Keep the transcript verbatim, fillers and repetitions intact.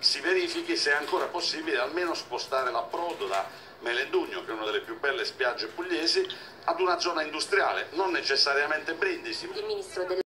si verifichi se è ancora possibile almeno spostare l'approdo da Melendugno, che è una delle più belle spiagge pugliesi, ad una zona industriale, non necessariamente Brindisi. Il ministro del